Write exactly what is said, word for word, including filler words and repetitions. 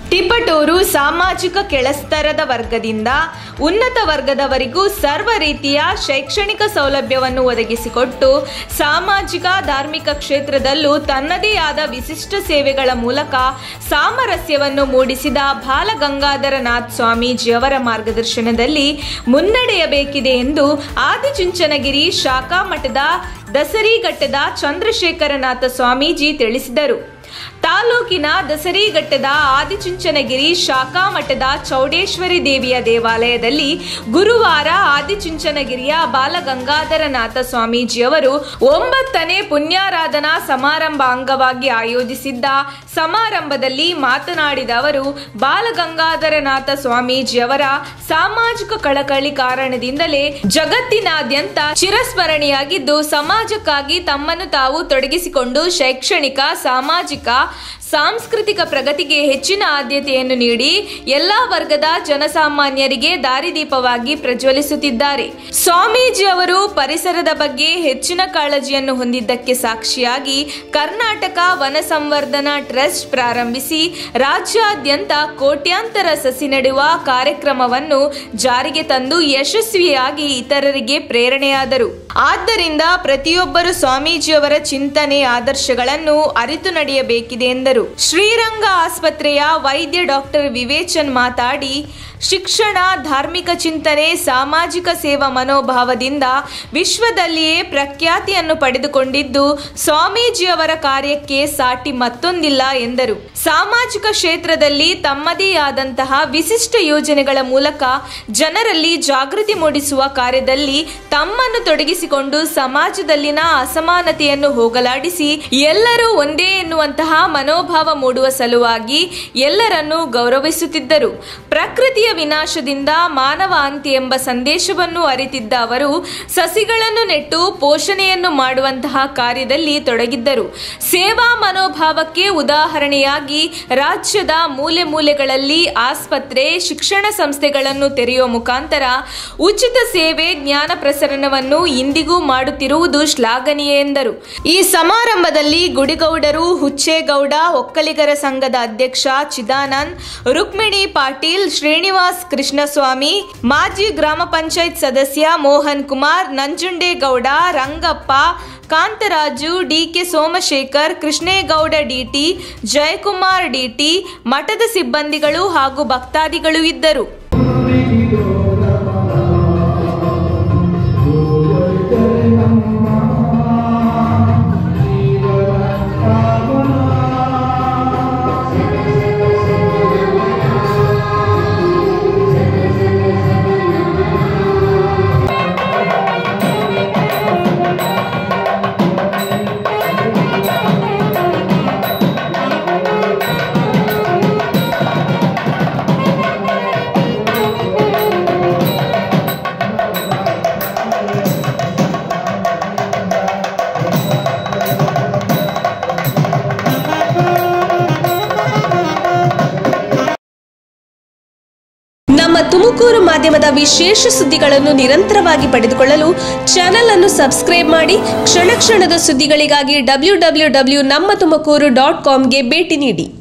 ತಿಪಟೂರು ಸಾಮಾಜಿಕ ಕೆಳಸ್ತರದ ವರ್ಗದಿಂದ ಉನ್ನತ ವರ್ಗದವರಿಗೂ ಸರ್ವ ರೀತಿಯ ಶೈಕ್ಷಣಿಕ ಸೌಲಭ್ಯವನ್ನು ಒದಗಿಸಿಕೊಟ್ಟು ಸಾಮಾಜಿಕ ಧಾರ್ಮಿಕ ಕ್ಷೇತ್ರದಲ್ಲೂ ತನ್ನದೇ ಆದ ವಿಶಿಷ್ಟ ಸೇವೆಗಳ ಮೂಲಕ ಸಾಮರಸ್ಯವನ್ನು ಮೂಡಿಸಿದ ಬಾಲಗಂಗಾಧರನಾಥ ಸ್ವಾಮೀಜಿಯವರ ಮಾರ್ಗದರ್ಶನದಲ್ಲಿ ಮುನ್ನಡೆಯಬೇಕಿದೆ ಎಂದು ಆದಿಚುಂಚನಗಿರಿ ಶಾಖಾ ಮಠದ ದಸರಿಘಟ್ಟದ ಚಂದ್ರಶೇಖರನಾಥ ಸ್ವಾಮೀಜಿ ತಿಳಿಸಿದರು. ತಾಲೂಕಿನ ದಸರಿಘಟ್ಟದ ಆದಿಚುಂಚನಗಿರಿ ಶಾಖಾ ಮಠದ ಚೌಡೇಶ್ವರಿ ದೇವಿಯ ದೇವಾಲಯದಲ್ಲಿ ಗುರುವಾರ ಆದಿಚುಂಚನಗಿರಿಯ ಬಾಲಗಂಗಾಧರನಾಥ ಸ್ವಾಮೀಜಿಯವರು ಒಂಬತ್ತನೇ ಪುಣ್ಯಾರಾಧನಾ ಸಮಾರಂಭ ಅಂಗವಾಗಿ ಆಯೋಜಿಸಿದ್ದ ಸಮಾರಂಭದಲ್ಲಿ ಮಾತನಾಡಿದ ಅವರು, ಬಾಲಗಂಗಾಧರನಾಥ ಸ್ವಾಮೀಜಿಯವರ ಸಾಮಾಜಿಕ ಕಳಕಳಿ ಕಾರಣದಿಂದಲೇ ಜಗತ್ತಿನಾದ್ಯಂತ ಚಿರಸ್ಮರಣೀಯಾಗಿದ್ದು, ಸಮಾಜಕ್ಕಾಗಿ ತಮ್ಮನ್ನು ತಾವು ತೊಡಗಿಸಿಕೊಂಡು ಶೈಕ್ಷಣಿಕ, ಸಾಮಾಜಿಕ, ಸಾಂಸ್ಕೃತಿಕ ಪ್ರಗತಿಗೆ ಹೆಚ್ಚಿನ ಆದ್ಯತೆಯನ್ನು ನೀಡಿ ಎಲ್ಲಾ ವರ್ಗದ ಜನಸಾಮಾನ್ಯರಿಗೆ ದಾರಿದೀಪವಾಗಿ ಪ್ರಜ್ವಲಿಸುತ್ತಿದ್ದಾರೆ. ಸ್ವಾಮೀಜಿ ಅವರು ಪರಿಸರದ ಬಗ್ಗೆ ಹೆಚ್ಚಿನ ಕಾಳಜಿಯನ್ನು ಹೊಂದಿದ್ದಕ್ಕೆ ಸಾಕ್ಷಿಯಾಗಿ ಕರ್ನಾಟಕ ವನ ಸಂವರ್ಧನಾ ಟ್ರಸ್ಟ್ ಪ್ರಾರಂಭಿಸಿ ರಾಜ್ಯಾದ್ಯಂತ ಕೋಟ್ಯಾಂತರ ಸಸಿ ನೆಡುವ ಕಾರ್ಯಕ್ರಮವನ್ನು ಜಾರಿಗೆ ತಂದು ಯಶಸ್ವಿಯಾಗಿ ಇತರರಿಗೆ ಪ್ರೇರಣೆಯಾದರು. ಆದ್ದರಿಂದ ಪ್ರತಿಯೊಬ್ಬರು ಸ್ವಾಮೀಜಿಯವರ ಚಿಂತನೆ, ಆದರ್ಶಗಳನ್ನು ಅರಿತು ನಡೆಯಬೇಕಿದೆ ಎಂದರು. ಶ್ರೀರಂಗ ಆಸ್ಪತ್ರೆಯ ವೈದ್ಯ ಡಾಕ್ಟರ್ ವಿವೇಚನ್ ಮಾತಾಡಿ, ಶಿಕ್ಷಣ, ಧಾರ್ಮಿಕ ಚಿಂತನೆ, ಸಾಮಾಜಿಕ ಸೇವಾ ಮನೋಭಾವದಿಂದ ವಿಶ್ವದಲ್ಲಿಯೇ ಪ್ರಖ್ಯಾತಿಯನ್ನು ಪಡೆದುಕೊಂಡಿದ್ದು ಸ್ವಾಮೀಜಿಯವರ ಕಾರ್ಯಕ್ಕೆ ಸಾಟಿ ಮತ್ತೊಂದಿಲ್ಲ ಎಂದರು. ಸಾಮಾಜಿಕ ಕ್ಷೇತ್ರದಲ್ಲಿ ತಮ್ಮದೇ ಆದಂತಹ ವಿಶಿಷ್ಟ ಯೋಜನೆಗಳ ಮೂಲಕ ಜನರಲ್ಲಿ ಜಾಗೃತಿ ಮೂಡಿಸುವ ಕಾರ್ಯದಲ್ಲಿ ತಮ್ಮನ್ನು ತೊಡಗಿಸಿಕೊಂಡು ಸಮಾಜದಲ್ಲಿನ ಅಸಮಾನತೆಯನ್ನು ಹೋಗಲಾಡಿಸಿ ಎಲ್ಲರೂ ಒಂದೇ ಎನ್ನುವಂತಹ ಮನೋಭಾವ ಮೂಡುವ ಸಲುವಾಗಿ ಎಲ್ಲರನ್ನೂ ಗೌರವಿಸುತ್ತಿದ್ದರು. ಪ್ರಕೃತಿಯ ವಿನಾಶದಿಂದ ಮಾನವ ಅಂತ್ಯ ಎಂಬ ಸಂದೇಶವನ್ನು ಅರಿತಿದ್ದ ಅವರು ಸಸಿಗಳನ್ನು ನೆಟ್ಟು ಪೋಷಣೆಯನ್ನು ಮಾಡುವಂತಹ ಕಾರ್ಯದಲ್ಲಿ ತೊಡಗಿದ್ದರು. ಸೇವಾ ಮನೋಭಾವಕ್ಕೆ ಉದಾಹರಣೆಯಾಗಿ ರಾಜ್ಯದ ಮೂಲೆ ಮೂಲೆಗಳಲ್ಲಿ ಆಸ್ಪತ್ರೆ, ಶಿಕ್ಷಣ ಸಂಸ್ಥೆಗಳನ್ನು ತೆರೆಯುವ ಮುಖಾಂತರ ಉಚಿತ ಸೇವೆ, ಜ್ಞಾನ ಪ್ರಸರಣವನ್ನು ಇಂದಿಗೂ ಮಾಡುತ್ತಿರುವುದು ಶ್ಲಾಘನೀಯ ಎಂದರು. ಈ ಸಮಾರಂಭದಲ್ಲಿ ಗುಡಿಗೌಡರು, ಹುಚ್ಚೇಗೌಡ, ಒಕ್ಕಲಿಗರ ಸಂಘದ ಅಧ್ಯಕ್ಷ ಚಿದಾನಂದ್, ರುಕ್ಮಿಣಿ ಪಾಟೀಲ್, ಶ್ರೀನಿವಾಸ್ ಕೃಷ್ಣಸ್ವಾಮಿ, ಮಾಜಿ ಗ್ರಾಮ ಪಂಚಾಯತ್ ಸದಸ್ಯ Mohan Kumar, Nanjundegowda, Rangappa, Kantharaju, DK Somashekhar, Krishnegowda DT, Jayakumar DT, ಮಠದ ಸಿಬ್ಬಂದಿಗಳು ಹಾಗೂ ಭಕ್ತಾದಿಗಳು ಇದ್ದರು. ನಮ್ಮ ತುಮಕೂರು ಮಾಧ್ಯಮದ ವಿಶೇಷ ಸುದ್ದಿಗಳನ್ನು ನಿರಂತರವಾಗಿ ಪಡೆದುಕೊಳ್ಳಲು ಚಾನೆಲ್ ಅನ್ನು ಸಬ್ಸ್ಕ್ರೈಬ್ ಮಾಡಿ. ಕ್ಷಣ ಕ್ಷಣದ ಸುದ್ದಿಗಳಿಗಾಗಿ ಡಬ್ಲ್ಯೂ ಡಬ್ಲ್ಯೂ ಡಬ್ಲ್ಯೂ ನಮ್ಮ ತುಮಕೂರು ಡಾಟ್ ಕಾಮ್ಗೆ ಭೇಟಿ ನೀಡಿ.